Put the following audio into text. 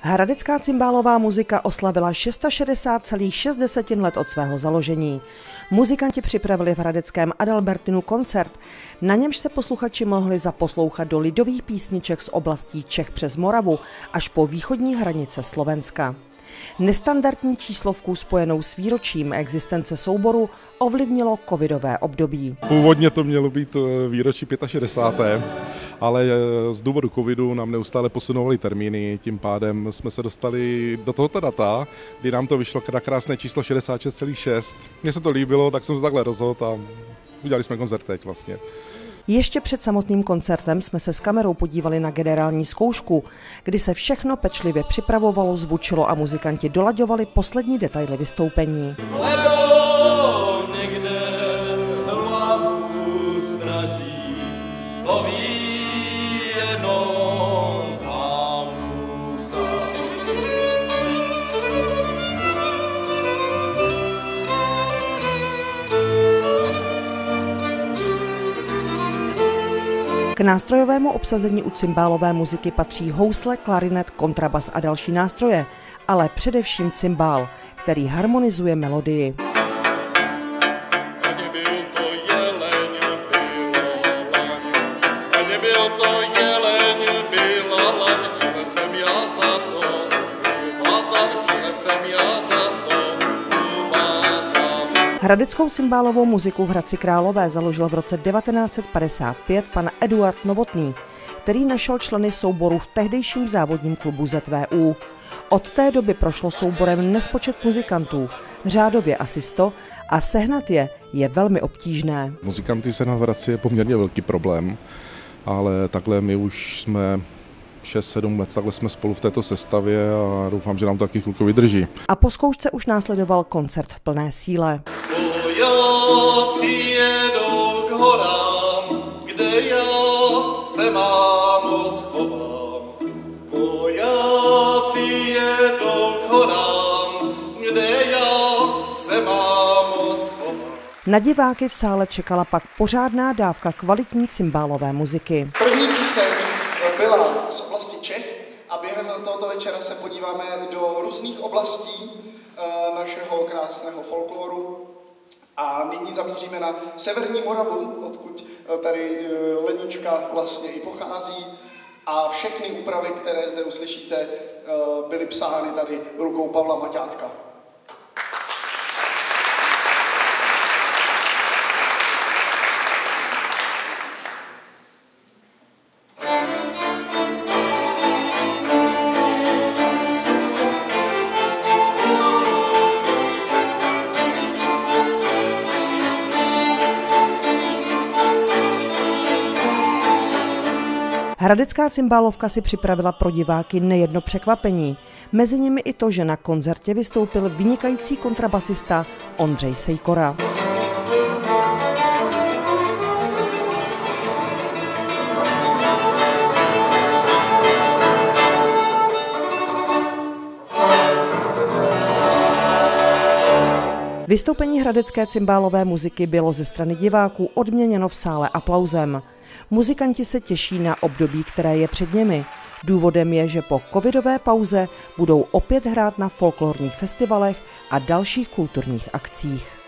Hradecká cymbálová muzika oslavila 660,6 let od svého založení. Muzikanti připravili v hradeckém Adalbertinu koncert, na němž se posluchači mohli zaposlouchat do lidových písniček z oblastí Čech přes Moravu až po východní hranice Slovenska. Nestandardní číslovku spojenou s výročím existence souboru ovlivnilo covidové období. Původně to mělo být výročí 65. Ale z důvodu covidu nám neustále posunovali termíny, tím pádem jsme se dostali do tohoto data, kdy nám to vyšlo na krásné číslo 66,6. Mně se to líbilo, tak jsem se takhle rozhodl a udělali jsme koncert teď vlastně. Ještě před samotným koncertem jsme se s kamerou podívali na generální zkoušku, kdy se všechno pečlivě připravovalo, zvučilo a muzikanti dolaďovali poslední detaily vystoupení. K nástrojovému obsazení u cymbálové muziky patří housle, klarinet, kontrabas a další nástroje, ale především cymbál, který harmonizuje melodii. Hradeckou cymbálovou muziku v Hradci Králové založil v roce 1955 pan Eduard Novotný, který našel členy souboru v tehdejším závodním klubu ZVU. Od té doby prošlo souborem nespočet muzikantů, řádově asi 100, a sehnat je velmi obtížné. Muzikanty sehnat v Hradci je poměrně velký problém, ale takhle my už jsme 6-7 let, takhle jsme spolu v této sestavě a doufám, že nám to taky chvilku vydrží. A po zkoušce už následoval koncert v plné síle. Vojáci jedou k horám, kde já se mámo schovám. Vojáci jedou k horám, kde já se mámo schovám. Na diváky v sále čekala pak pořádná dávka kvalitní cymbálové muziky. První píseň byla z oblasti Čech a během tohoto večera se podíváme do různých oblastí našeho krásného folkloru. A nyní zamíříme na severní Moravu, odkud tady Lenička vlastně i pochází. A všechny úpravy, které zde uslyšíte, byly psány tady rukou Pavla Maťátka. Hradecká cymbálovka si připravila pro diváky nejedno překvapení. Mezi nimi i to, že na koncertě vystoupil vynikající kontrabasista Ondřej Sejkora. Vystoupení hradecké cymbálové muziky bylo ze strany diváků odměněno v sále aplauzem. Muzikanti se těší na období, které je před nimi. Důvodem je, že po covidové pauze budou opět hrát na folklorních festivalech a dalších kulturních akcích.